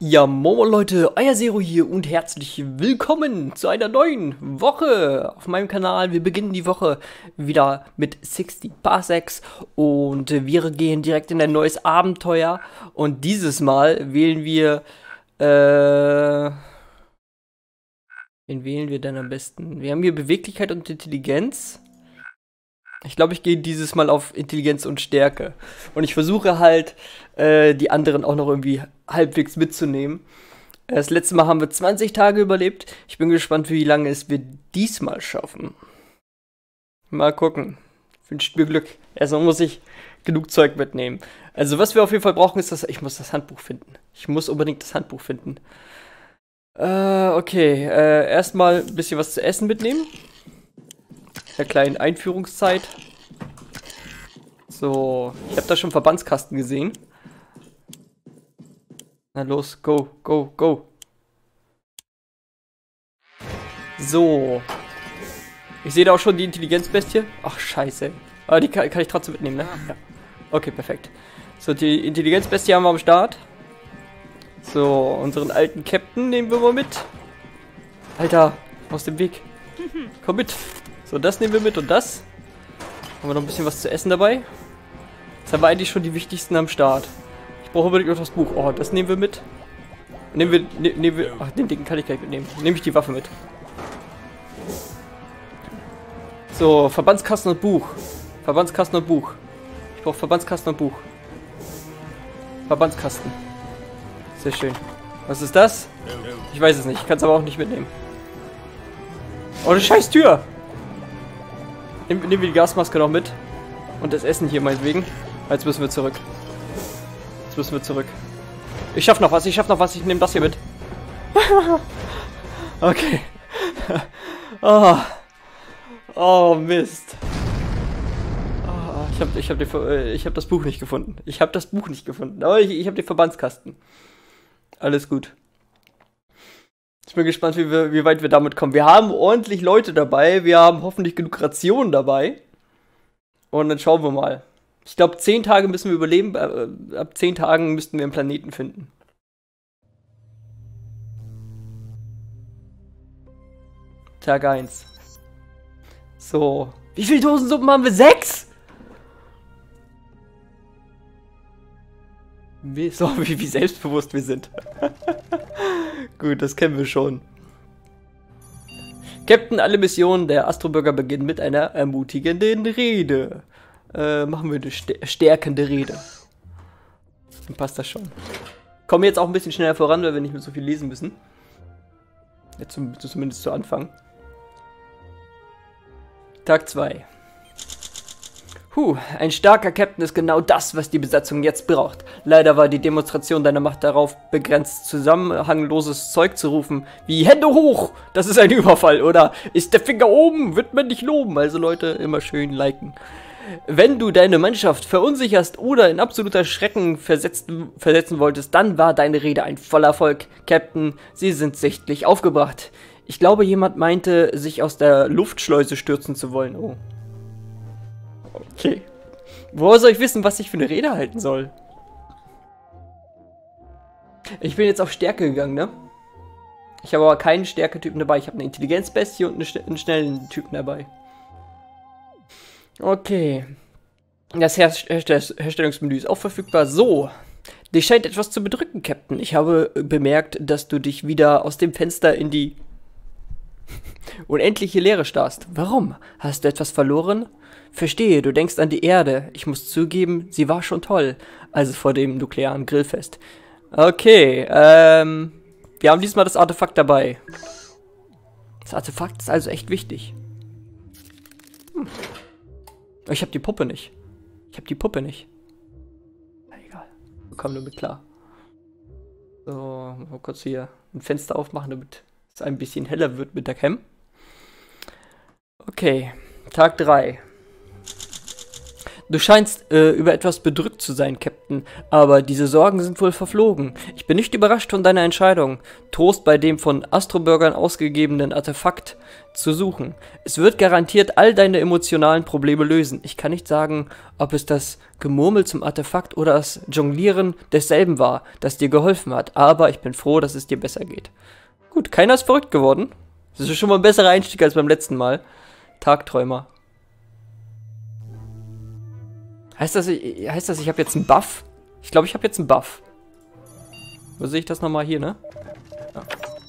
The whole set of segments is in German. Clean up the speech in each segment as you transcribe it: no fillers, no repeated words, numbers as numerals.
Ja, Momo Leute, euer Zero hier und herzlich willkommen zu einer neuen Woche auf meinem Kanal. Wir beginnen die Woche wieder mit 60 Parsecs und wir gehen direkt in ein neues Abenteuer. Und dieses Mal wählen wir, wen wählen wir denn am besten? Wir haben hier Beweglichkeit und Intelligenz. Ich glaube, ich gehe dieses Mal auf Intelligenz und Stärke. Und ich versuche halt, die anderen auch noch irgendwie halbwegs mitzunehmen. Das letzte Mal haben wir 20 Tage überlebt. Ich bin gespannt, wie lange es wir diesmal schaffen. Mal gucken. Wünscht mir Glück. Erstmal muss ich genug Zeug mitnehmen. Also was wir auf jeden Fall brauchen, ist ich muss das Handbuch finden. Ich muss unbedingt das Handbuch finden. Okay. Erstmal ein bisschen was zu essen mitnehmen. Der kleinen Einführungszeit. So, ich habe da schon Verbandskasten gesehen. Na los, go, go, go. So. Ich sehe da auch schon die Intelligenzbestie. Ach, scheiße. Aber die kann ich trotzdem mitnehmen, ne? Ja. Okay, perfekt. So, die Intelligenzbestie haben wir am Start. So, unseren alten Captain nehmen wir mal mit. Alter, aus dem Weg. Komm mit. So, das nehmen wir mit und das. Haben wir noch ein bisschen was zu essen dabei. Jetzt haben wir eigentlich schon die wichtigsten am Start. Ich brauche unbedingt noch das Buch. Oh, das nehmen wir mit. Nehmen wir. Ach, den dicken kann ich gleich mitnehmen. Nehme ich die Waffe mit. So, Verbandskasten und Buch. Verbandskasten und Buch. Ich brauche Verbandskasten und Buch. Verbandskasten. Sehr schön. Was ist das? Ich weiß es nicht. Ich kann es aber auch nicht mitnehmen. Oh, eine scheiß Tür! Nehmen wir die Gasmaske noch mit. Und das Essen hier meinetwegen. Jetzt müssen wir zurück. Jetzt müssen wir zurück. Ich schaff noch was, ich nehme das hier mit. Okay. Oh, Mist. Oh, ich hab das Buch nicht gefunden. Aber ich habe den Verbandskasten. Alles gut. Ich bin gespannt, wie weit wir damit kommen. Wir haben ordentlich Leute dabei. Wir haben hoffentlich genug Rationen dabei. Und dann schauen wir mal. Ich glaube, 10 Tage müssen wir überleben. Ab 10 Tagen müssten wir einen Planeten finden. Tag 1. So. Wie viele Dosensuppen haben wir? 6? So, wie selbstbewusst wir sind. Gut, das kennen wir schon. Captain, alle Missionen der Astrobürger beginnen mit einer ermutigenden Rede. Machen wir eine stärkende Rede. Dann passt das schon. Kommen wir jetzt auch ein bisschen schneller voran, weil wir nicht mehr so viel lesen müssen. Jetzt zumindest zu Anfang. Tag 2. Ein starker Captain ist genau das, was die Besatzung jetzt braucht. Leider war die Demonstration deiner Macht darauf begrenzt, zusammenhangloses Zeug zu rufen, wie Hände hoch, das ist ein Überfall, oder ist der Finger oben, wird man dich loben. Also Leute, immer schön liken. Wenn du deine Mannschaft verunsicherst oder in absoluter Schrecken versetzen wolltest, dann war deine Rede ein voller Erfolg. Captain, sie sind sichtlich aufgebracht. Ich glaube, jemand meinte, sich aus der Luftschleuse stürzen zu wollen. Oh. Okay. Woher soll ich wissen, was ich für eine Rede halten soll? Ich bin jetzt auf Stärke gegangen, ne? Ich habe aber keinen Stärketypen dabei. Ich habe eine Intelligenzbestie und einen schnellen Typen dabei. Okay. Das Herstellungsmenü ist auch verfügbar. So. Dich scheint etwas zu bedrücken, Captain. Ich habe bemerkt, dass du dich wieder aus dem Fenster in die unendliche Leere starrst. Warum? Hast du etwas verloren? Verstehe, du denkst an die Erde. Ich muss zugeben, sie war schon toll. Also vor dem nuklearen Grillfest. Okay, wir haben diesmal das Artefakt dabei. Das Artefakt ist also echt wichtig. Ich habe die Puppe nicht. Na egal. Wir kommen damit klar. So, mal kurz hier ein Fenster aufmachen, damit es ein bisschen heller wird mit der Cam. Okay, Tag 3. Du scheinst über etwas bedrückt zu sein, Captain, aber diese Sorgen sind wohl verflogen. Ich bin nicht überrascht von deiner Entscheidung, Trost bei dem von Astrobürgern ausgegebenen Artefakt zu suchen. Es wird garantiert all deine emotionalen Probleme lösen. Ich kann nicht sagen, ob es das Gemurmel zum Artefakt oder das Jonglieren desselben war, das dir geholfen hat, aber ich bin froh, dass es dir besser geht. Gut, keiner ist verrückt geworden. Das ist schon mal ein besserer Einstieg als beim letzten Mal. Tagträumer. Heißt das, ich habe jetzt einen Buff? Ich glaube, ich habe jetzt einen Buff. Wo sehe ich das nochmal hier, ne? Ja.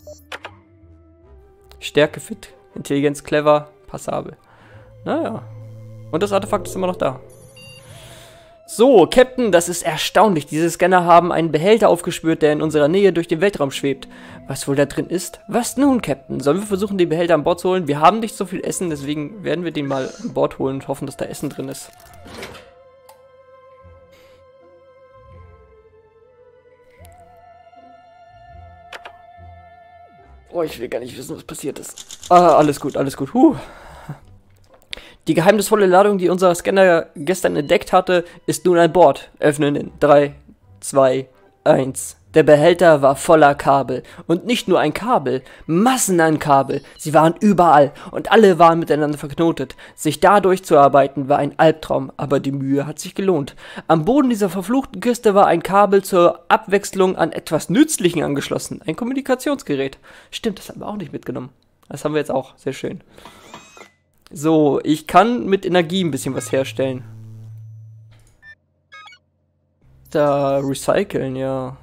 Stärke, fit, Intelligenz, clever, passabel. Naja. Und das Artefakt ist immer noch da. So, Captain, das ist erstaunlich. Diese Scanner haben einen Behälter aufgespürt, der in unserer Nähe durch den Weltraum schwebt. Was wohl da drin ist? Was nun, Captain? Sollen wir versuchen, den Behälter an Bord zu holen? Wir haben nicht so viel Essen, deswegen werden wir den mal an Bord holen und hoffen, dass da Essen drin ist. Oh, ich will gar nicht wissen, was passiert ist. Ah, alles gut, alles gut. Die geheimnisvolle Ladung, die unser Scanner gestern entdeckt hatte, ist nun an Bord. Öffnen in 3, 2, 1. Der Behälter war voller Kabel. Und nicht nur ein Kabel, Massen an Kabel. Sie waren überall und alle waren miteinander verknotet. Sich da durchzuarbeiten war ein Albtraum, aber die Mühe hat sich gelohnt. Am Boden dieser verfluchten Kiste war ein Kabel zur Abwechslung an etwas Nützlichen angeschlossen. Ein Kommunikationsgerät. Stimmt, das haben wir auch nicht mitgenommen. Das haben wir jetzt auch. Sehr schön. So, ich kann mit Energie ein bisschen was herstellen. Da recyceln, ja.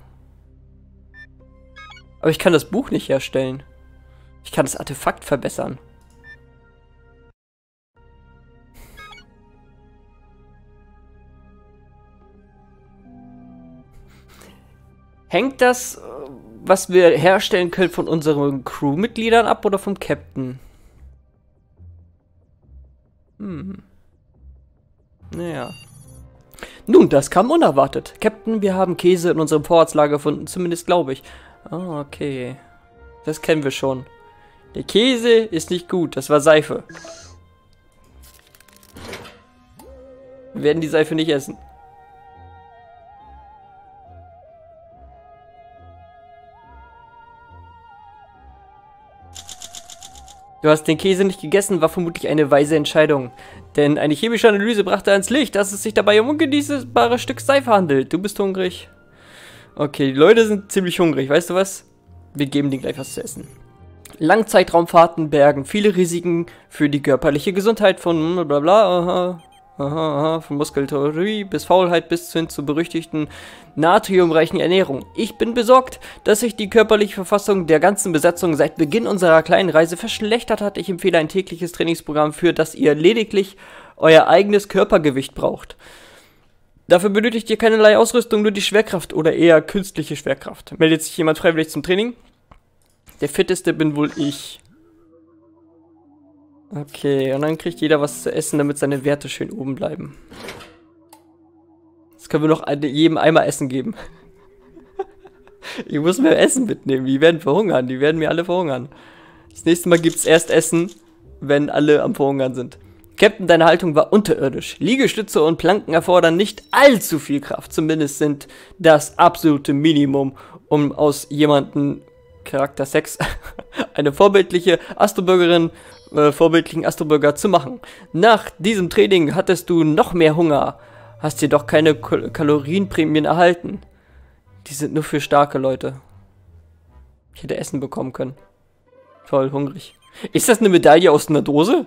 Aber ich kann das Buch nicht herstellen. Ich kann das Artefakt verbessern. Hängt das, was wir herstellen können, von unseren Crewmitgliedern ab oder vom Captain? Naja. Nun, das kam unerwartet. Captain, wir haben Käse in unserem Vorratslager gefunden, zumindest glaube ich. Ah, okay. Das kennen wir schon. Der Käse ist nicht gut, das war Seife. Wir werden die Seife nicht essen. Du hast den Käse nicht gegessen, war vermutlich eine weise Entscheidung. Denn eine chemische Analyse brachte ans Licht, dass es sich dabei um ungenießbares Stück Seife handelt. Du bist hungrig. Okay, die Leute sind ziemlich hungrig. Weißt du was? Wir geben denen gleich was zu essen. Langzeitraumfahrten bergen viele Risiken für die körperliche Gesundheit von blablabla, von Muskulatur bis Faulheit bis hin zur berüchtigten natriumreichen Ernährung. Ich bin besorgt, dass sich die körperliche Verfassung der ganzen Besatzung seit Beginn unserer kleinen Reise verschlechtert hat. Ich empfehle ein tägliches Trainingsprogramm, für das ihr lediglich euer eigenes Körpergewicht braucht. Dafür benötigt ihr keinerlei Ausrüstung, nur die Schwerkraft oder eher künstliche Schwerkraft. Meldet sich jemand freiwillig zum Training? Der fitteste bin wohl ich. Okay, und dann kriegt jeder was zu essen, damit seine Werte schön oben bleiben. Jetzt können wir noch jedem einmal Essen geben. Ich muss mir Essen mitnehmen, die werden verhungern, die werden mir alle verhungern. Das nächste Mal gibt es erst Essen, wenn alle am Verhungern sind. Captain, deine Haltung war unterirdisch. Liegestütze und Planken erfordern nicht allzu viel Kraft. Zumindest sind das absolute Minimum, um aus jemandem Charakter 6 eine vorbildliche Astrobürgerin, vorbildlichen Astrobürger zu machen. Nach diesem Training hattest du noch mehr Hunger. Hast jedoch keine Kalorienprämien erhalten. Die sind nur für starke Leute. Ich hätte Essen bekommen können. Toll, hungrig. Ist das eine Medaille aus einer Dose?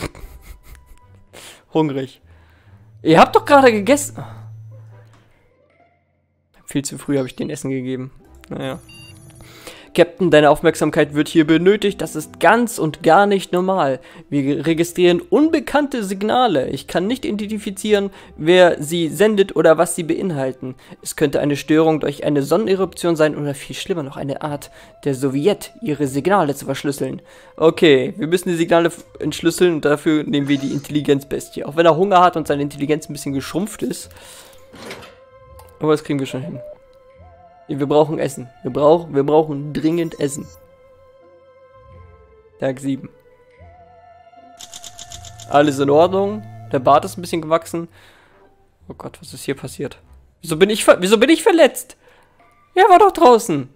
Hungrig. Ihr habt doch gerade gegessen. Viel zu früh habe ich den Essen gegeben. Naja. Captain, deine Aufmerksamkeit wird hier benötigt. Das ist ganz und gar nicht normal. Wir registrieren unbekannte Signale. Ich kann nicht identifizieren, wer sie sendet oder was sie beinhalten. Es könnte eine Störung durch eine Sonneneruption sein oder viel schlimmer noch eine Art der Sowjet, ihre Signale zu verschlüsseln. Okay, wir müssen die Signale entschlüsseln und dafür nehmen wir die Intelligenzbestie. Auch wenn er Hunger hat und seine Intelligenz ein bisschen geschrumpft ist. Aber das kriegen wir schon hin. Wir brauchen Essen. Wir brauchen dringend Essen. Tag 7. Alles in Ordnung. Der Bart ist ein bisschen gewachsen. Oh Gott, was ist hier passiert? Wieso bin ich verletzt? Er war doch draußen.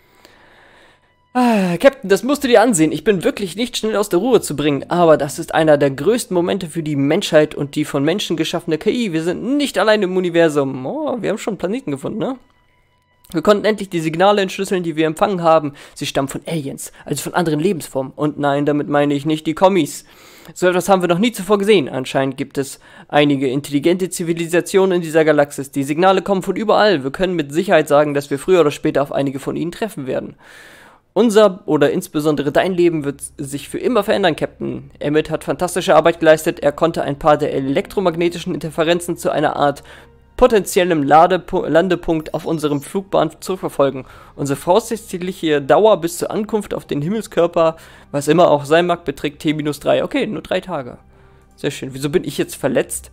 Ah, Captain, das musst du dir ansehen. Ich bin wirklich nicht schnell aus der Ruhe zu bringen, aber das ist einer der größten Momente für die Menschheit und die von Menschen geschaffene KI. Wir sind nicht allein im Universum. Oh, wir haben schon einen Planeten gefunden, ne? Wir konnten endlich die Signale entschlüsseln, die wir empfangen haben. Sie stammen von Aliens, also von anderen Lebensformen. Und nein, damit meine ich nicht die Kommis. So etwas haben wir noch nie zuvor gesehen. Anscheinend gibt es einige intelligente Zivilisationen in dieser Galaxis. Die Signale kommen von überall. Wir können mit Sicherheit sagen, dass wir früher oder später auf einige von ihnen treffen werden. Unser oder insbesondere dein Leben wird sich für immer verändern, Captain. Emmett hat fantastische Arbeit geleistet. Er konnte ein paar der elektromagnetischen Interferenzen zu einer Art potenziellem Landepunkt auf unserem Flugbahn zurückverfolgen. Unsere voraussichtliche Dauer bis zur Ankunft auf den Himmelskörper, was immer auch sein mag, beträgt T-3. Okay, nur 3 Tage. Sehr schön. Wieso bin ich jetzt verletzt?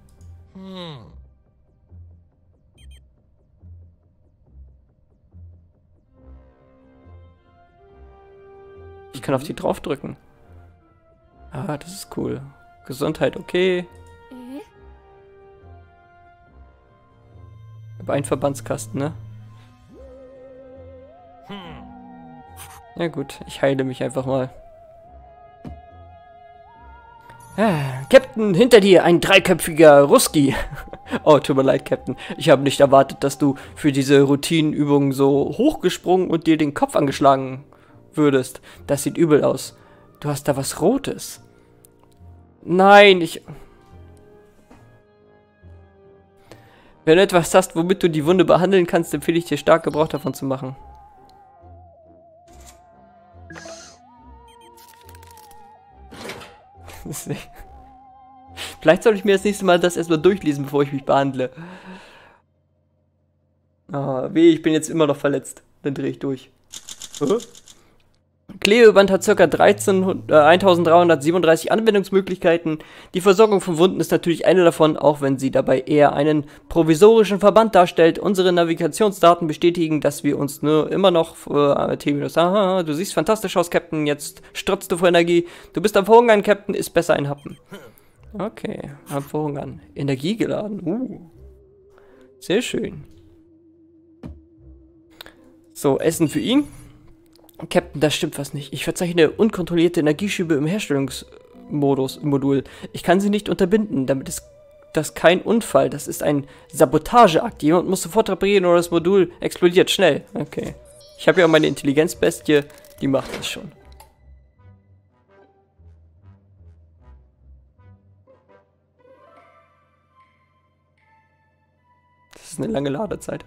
Ich kann auf die draufdrücken. Ah, das ist cool. Gesundheit, okay. Aber ein Verbandskasten, ne? Ja gut, ich heile mich einfach mal. Ah, Captain, hinter dir, ein dreiköpfiger Ruski. Oh, tut mir leid, Captain. Ich habe nicht erwartet, dass du für diese Routinenübung so hochgesprungen und dir den Kopf angeschlagen würdest. Das sieht übel aus. Du hast da was Rotes. Nein, Wenn du etwas hast, womit du die Wunde behandeln kannst, empfehle ich dir stark, Gebrauch davon zu machen. Vielleicht soll ich mir das nächste Mal das erstmal durchlesen, bevor ich mich behandle. Ah, weh, ich bin jetzt immer noch verletzt. Dann drehe ich durch. Klebeband hat ca. 1337 Anwendungsmöglichkeiten. Die Versorgung von Wunden ist natürlich eine davon, auch wenn sie dabei eher einen provisorischen Verband darstellt. Unsere Navigationsdaten bestätigen, dass wir uns nur immer noch T-. Du siehst fantastisch aus, Captain. Jetzt strotzt du vor Energie. Du bist am Verhungern, Captain. Ist besser ein Happen. Okay, am Verhungern. Energie geladen. Sehr schön. So, Essen für ihn. Captain, da stimmt was nicht. Ich verzeichne unkontrollierte Energieschübe im Herstellungsmodul. Ich kann sie nicht unterbinden, damit ist das kein Unfall. Das ist ein Sabotageakt. Jemand muss sofort reparieren oder das Modul explodiert. Schnell. Okay. Ich habe ja meine Intelligenzbestie. Die macht das schon. Das ist eine lange Ladezeit.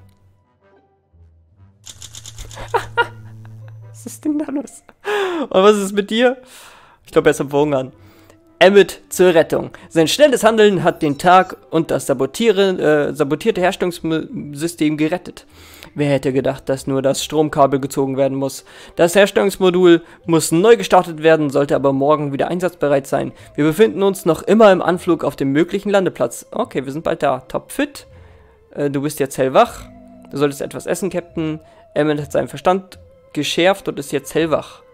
Was ist denn da los? Und was ist mit dir? Ich glaube, er ist am Verhungern. Emmett zur Rettung. Sein schnelles Handeln hat den Tag und das sabotierte Herstellungssystem gerettet. Wer hätte gedacht, dass nur das Stromkabel gezogen werden muss? Das Herstellungsmodul muss neu gestartet werden, sollte aber morgen wieder einsatzbereit sein. Wir befinden uns noch immer im Anflug auf dem möglichen Landeplatz. Okay, wir sind bald da. Topfit. Du bist jetzt hellwach. Du solltest etwas essen, Captain. Emmett hat seinen Verstand geschärft und ist jetzt hellwach.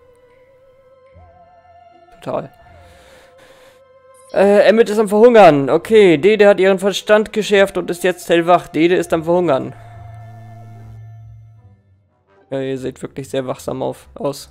Total. Emmett ist am Verhungern. Okay, Dede hat ihren Verstand geschärft und ist jetzt hellwach. Dede ist am Verhungern. Ja, ihr seht wirklich sehr wachsam aus.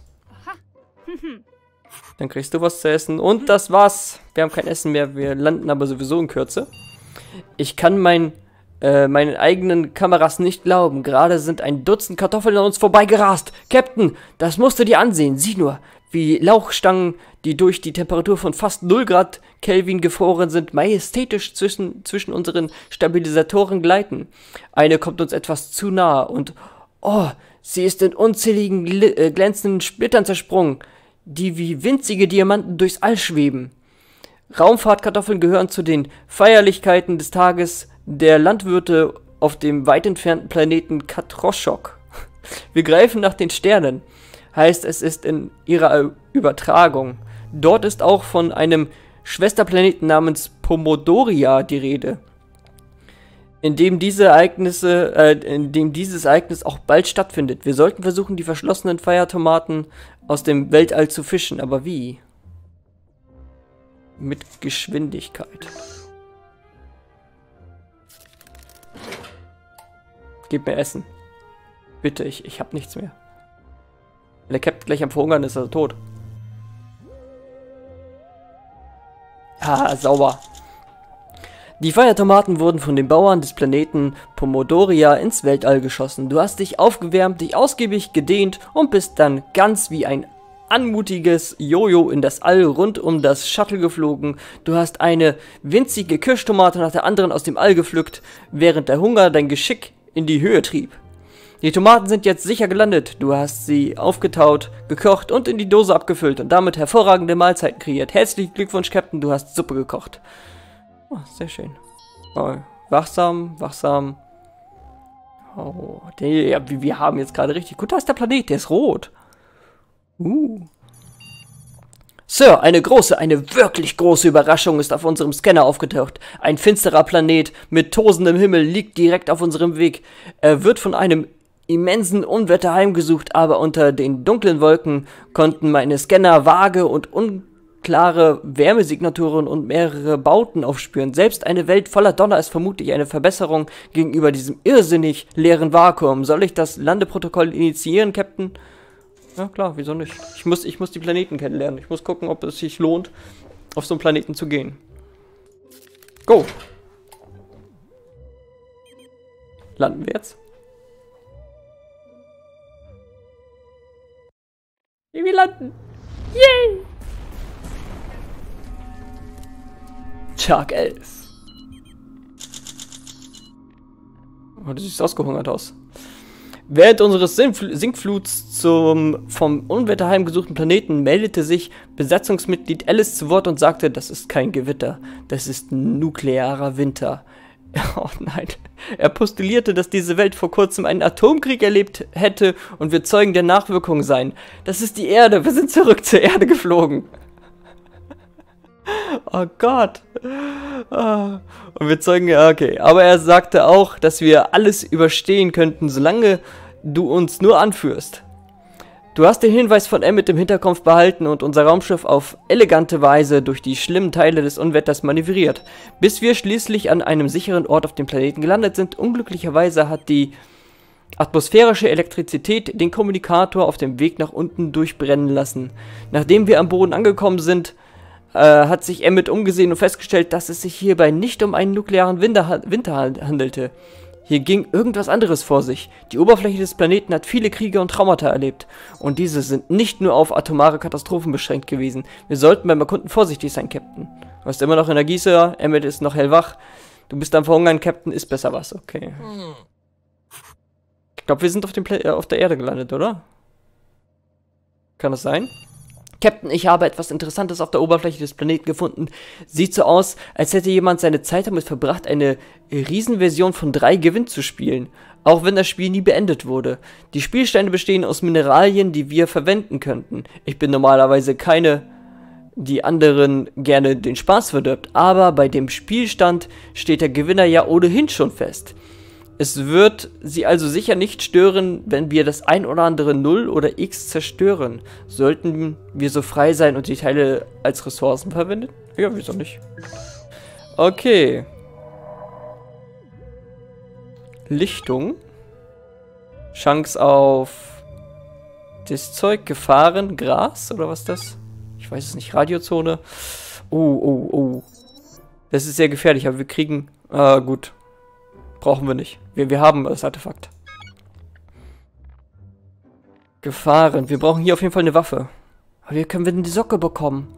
Dann kriegst du was zu essen. Und das war's. Wir haben kein Essen mehr. Wir landen aber sowieso in Kürze. Ich kann meinen eigenen Kameras nicht glauben. Gerade sind ein Dutzend Kartoffeln an uns vorbeigerast. Captain, das musst du dir ansehen. Sieh nur, wie Lauchstangen, die durch die Temperatur von fast 0 Grad Kelvin gefroren sind, majestätisch zwischen unseren Stabilisatoren gleiten. Eine kommt uns etwas zu nahe und, oh, sie ist in unzähligen glänzenden Splittern zersprungen, die wie winzige Diamanten durchs All schweben. Raumfahrtkartoffeln gehören zu den Feierlichkeiten des Tages der Landwirte auf dem weit entfernten Planeten Katroschok. Wir greifen nach den Sternen, heißt es ist in ihrer Übertragung. Dort ist auch von einem Schwesterplaneten namens Pomodoria die Rede, in dem dieses Ereignis auch bald stattfindet. Wir sollten versuchen, die verschlossenen Feiertomaten aus dem Weltall zu fischen, aber wie? Mit Geschwindigkeit. Gib mir Essen. Bitte, ich hab nichts mehr. Wenn der Captain gleich am Verhungern ist, ist er tot. Ah, sauber. Die Feuertomaten wurden von den Bauern des Planeten Pomodoria ins Weltall geschossen. Du hast dich aufgewärmt, dich ausgiebig gedehnt und bist dann ganz wie ein anmutiges Jojo in das All rund um das Shuttle geflogen. Du hast eine winzige Kirschtomate nach der anderen aus dem All gepflückt, während der Hunger dein Geschick in die Höhe trieb. Die Tomaten sind jetzt sicher gelandet. Du hast sie aufgetaut, gekocht und in die Dose abgefüllt und damit hervorragende Mahlzeiten kreiert. Herzlichen Glückwunsch, Captain, du hast Suppe gekocht. Oh, sehr schön. Oh, wachsam, wachsam. Oh, wir haben jetzt gerade richtig... Gut, da ist der Planet, der ist rot. Sir, eine wirklich große Überraschung ist auf unserem Scanner aufgetaucht. Ein finsterer Planet mit tosendem Himmel liegt direkt auf unserem Weg. Er wird von einem immensen Unwetter heimgesucht, aber unter den dunklen Wolken konnten meine Scanner vage und unklare Wärmesignaturen und mehrere Bauten aufspüren. Selbst eine Welt voller Donner ist vermutlich eine Verbesserung gegenüber diesem irrsinnig leeren Vakuum. Soll ich das Landeprotokoll initiieren, Captain? Ja klar, wieso nicht? Ich muss die Planeten kennenlernen. Ich muss gucken, ob es sich lohnt, auf so einen Planeten zu gehen. Go! Landen wir jetzt? Wir landen! Yay! Tag 11. Oh, du siehst ausgehungert aus. Während unseres Sinkfluts zum vom Unwetter heimgesuchten Planeten meldete sich Besatzungsmitglied Alice zu Wort und sagte, das ist kein Gewitter, das ist nuklearer Winter. Oh nein. Er postulierte, dass diese Welt vor kurzem einen Atomkrieg erlebt hätte und wir Zeugen der Nachwirkungen seien. Das ist die Erde, wir sind zurück zur Erde geflogen. Oh Gott. Oh. Und wir zeugen, ja, okay. Aber er sagte auch, dass wir alles überstehen könnten, solange du uns nur anführst. Du hast den Hinweis von Emmett im Hinterkopf behalten und unser Raumschiff auf elegante Weise durch die schlimmen Teile des Unwetters manövriert, bis wir schließlich an einem sicheren Ort auf dem Planeten gelandet sind. Unglücklicherweise hat die atmosphärische Elektrizität den Kommunikator auf dem Weg nach unten durchbrennen lassen. Nachdem wir am Boden angekommen sind, hat sich Emmett umgesehen und festgestellt, dass es sich hierbei nicht um einen nuklearen Winter handelte. Hier ging irgendwas anderes vor sich. Die Oberfläche des Planeten hat viele Kriege und Traumata erlebt. Und diese sind nicht nur auf atomare Katastrophen beschränkt gewesen. Wir sollten beim Erkunden vorsichtig sein, Captain. Du hast immer noch Energie, Sir. Emmett ist noch hellwach. Du bist am Verhungern, Captain. Isst besser was. Okay. Ich glaube, wir sind auf der Erde gelandet, oder? Kann das sein? Captain, ich habe etwas Interessantes auf der Oberfläche des Planeten gefunden. Sieht so aus, als hätte jemand seine Zeit damit verbracht, eine Riesenversion von 3 Gewinn zu spielen, auch wenn das Spiel nie beendet wurde. Die Spielsteine bestehen aus Mineralien, die wir verwenden könnten. Ich bin normalerweise keine, die anderen gerne den Spaß verdirbt, aber bei dem Spielstand steht der Gewinner ja ohnehin schon fest. Es wird sie also sicher nicht stören, wenn wir das ein oder andere 0 oder X zerstören. Sollten wir so frei sein und die Teile als Ressourcen verwenden? Ja, wieso nicht? Okay. Lichtung. Chance auf das Zeug, Gefahren, Gras oder was ist das? Ich weiß es nicht. Radiozone. Oh. Das ist sehr gefährlich, aber wir kriegen... gut. Brauchen wir nicht. Wir haben das Artefakt. Gefahren. Wir brauchen hier auf jeden Fall eine Waffe. Aber wie können wir denn die Socke bekommen?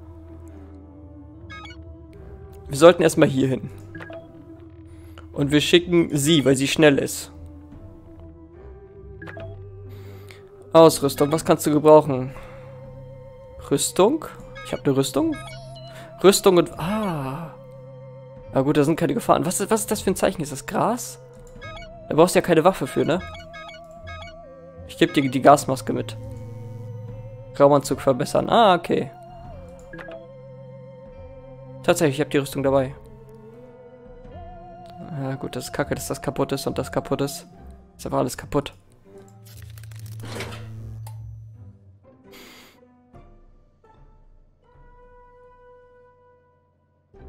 Wir sollten erstmal hier hin. Und wir schicken sie, weil sie schnell ist. Ausrüstung. Was kannst du gebrauchen? Rüstung? Ich habe eine Rüstung. Rüstung und... Na gut, da sind keine Gefahren. Was ist das für ein Zeichen? Ist das Gras? Da brauchst du ja keine Waffe für, ne? Ich gebe dir die Gasmaske mit. Raumanzug verbessern. Okay. Tatsächlich, ich habe die Rüstung dabei. Ja gut, das ist kacke, dass das kaputt ist und das kaputt ist. Ist einfach alles kaputt.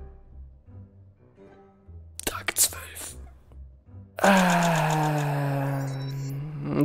Tag 12.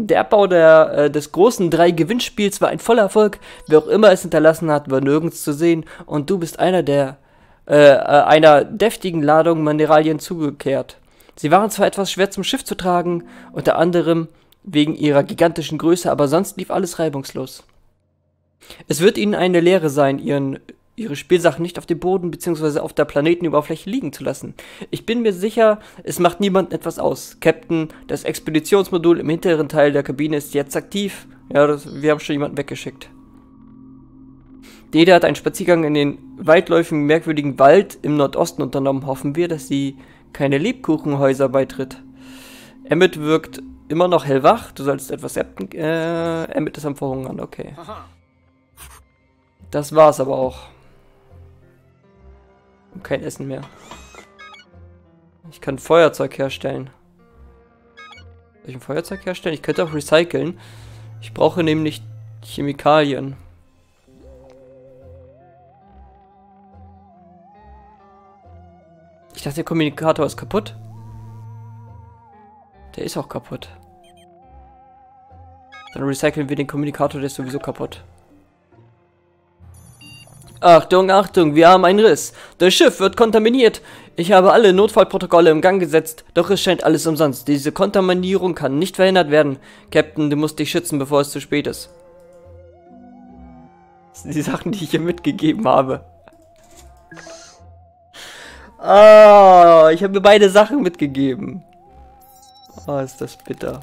Der Abbau des großen 3-Gewinnspiels war ein voller Erfolg. Wer auch immer es hinterlassen hat, war nirgends zu sehen. Und du bist einer deftigen Ladung Mineralien zugekehrt. Sie waren zwar etwas schwer zum Schiff zu tragen, unter anderem wegen ihrer gigantischen Größe, aber sonst lief alles reibungslos. Es wird ihnen eine Lehre sein, ihre Spielsachen nicht auf dem Boden bzw. auf der Planetenoberfläche liegen zu lassen. Ich bin mir sicher, es macht niemandem etwas aus. Captain, das Expeditionsmodul im hinteren Teil der Kabine ist jetzt aktiv. Ja, wir haben schon jemanden weggeschickt. Dede hat einen Spaziergang in den weitläufigen, merkwürdigen Wald im Nordosten unternommen. Hoffen wir, dass sie keine Lebkuchenhäuser beitritt. Emmett wirkt immer noch hellwach. Du sollst etwas Emmett ist am Verhungern, okay. Das war's aber auch. Kein Essen mehr. Ich kann Feuerzeug herstellen. Soll ich ein Feuerzeug herstellen? Ich könnte auch recyceln. Ich brauche nämlich Chemikalien. Ich dachte, der Kommunikator ist kaputt. Der ist auch kaputt. Dann recyceln wir den Kommunikator, der ist sowieso kaputt. Achtung, Achtung, wir haben einen Riss. Das Schiff wird kontaminiert. Ich habe alle Notfallprotokolle im Gang gesetzt, doch es scheint alles umsonst. Diese Kontaminierung kann nicht verhindert werden. Captain, du musst dich schützen, bevor es zu spät ist. Das sind die Sachen, die ich hier mitgegeben habe. Ah, ich habe mir beide Sachen mitgegeben. Ah, ist das bitter.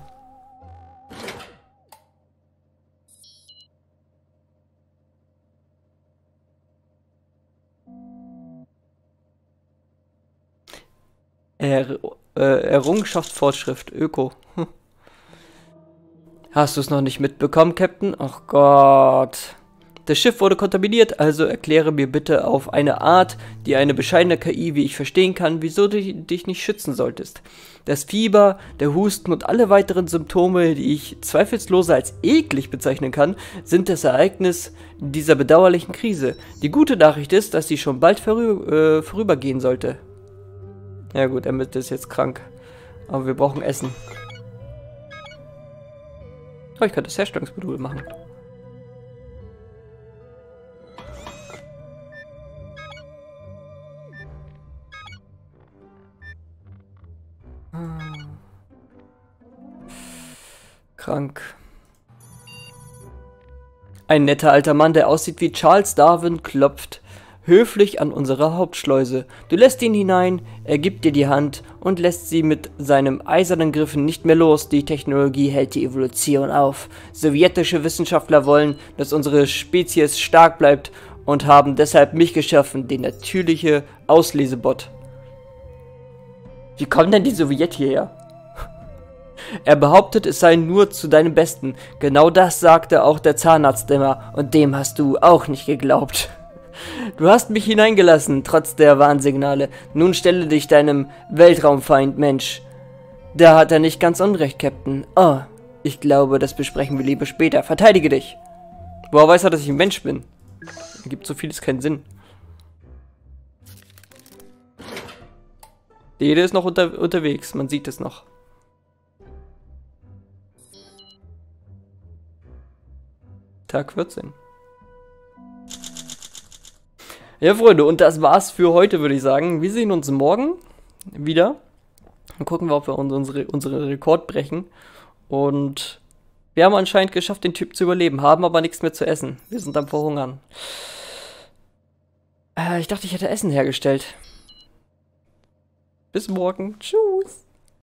Errungenschaftsfortschrift, Öko. Hast du es noch nicht mitbekommen, Captain? Ach Gott. Das Schiff wurde kontaminiert, also erkläre mir bitte auf eine Art, die eine bescheidene KI wie ich verstehen kann, wieso du dich nicht schützen solltest. Das Fieber, der Husten und alle weiteren Symptome, die ich zweifellos als eklig bezeichnen kann, sind das Ereignis dieser bedauerlichen Krise. Die gute Nachricht ist, dass sie schon bald vorübergehen sollte. Ja gut, Emmett ist jetzt krank. Aber wir brauchen Essen. Oh, ich kann das Herstellungsmodul machen. Krank. Ein netter alter Mann, der aussieht wie Charles Darwin, klopft höflich an unsere Hauptschleuse. Du lässt ihn hinein, er gibt dir die Hand und lässt sie mit seinem eisernen Griffen nicht mehr los. Die Technologie hält die Evolution auf. Sowjetische Wissenschaftler wollen, dass unsere Spezies stark bleibt und haben deshalb mich geschaffen, den natürliche Auslesebot. Wie kommen denn die Sowjet hierher? Er behauptet, es sei nur zu deinem Besten. Genau das sagte auch der Zahnarzt immer und dem hast du auch nicht geglaubt. Du hast mich hineingelassen, trotz der Warnsignale. Nun stelle dich deinem Weltraumfeind, Mensch. Da hat er nicht ganz unrecht, Captain. Oh, ich glaube, das besprechen wir lieber später. Verteidige dich. Woher weiß er, dass ich ein Mensch bin? Gibt so vieles keinen Sinn. Dede ist noch unterwegs, man sieht es noch. Tag 14. Ja, Freunde, und das war's für heute, würde ich sagen. Wir sehen uns morgen wieder. Dann gucken wir, ob wir unsere Rekord brechen. Und wir haben anscheinend geschafft, den Typ zu überleben, haben aber nichts mehr zu essen. Wir sind am Verhungern. Ich dachte, ich hätte Essen hergestellt. Bis morgen. Tschüss.